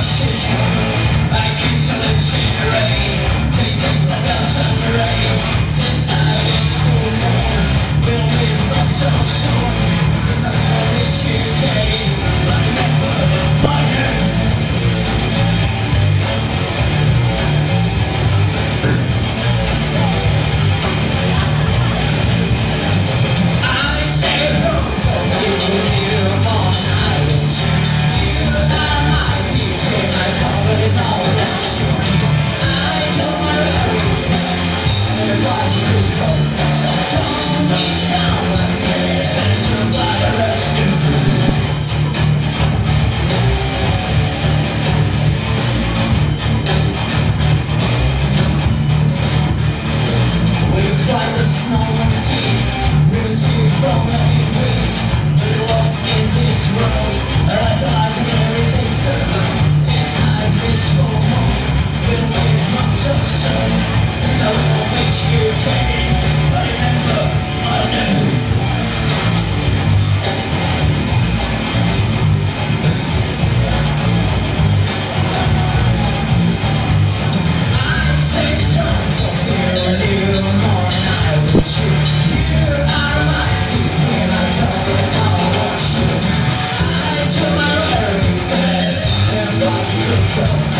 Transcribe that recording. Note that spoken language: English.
I kiss her lips in the rain. Take takes my belt on the rain. This night is full moon. We'll meet not so soon. Cause I know it's your day. But remember my name. I say hello to you on islands. You are my teacher. I totally know that you. I do my very best. And if I could go, so don't be down like this. Better to fly the rest of you. We fly the snow mountains. We'll speak from every breeze. We're lost in this world. Like an every taster. This night is full moon. We'll wait not so soon. Cause I will make you king. But remember my name. I say don't hear you more than I would shoot. You are my duty and I don't know what you. I do my very best. If I could go.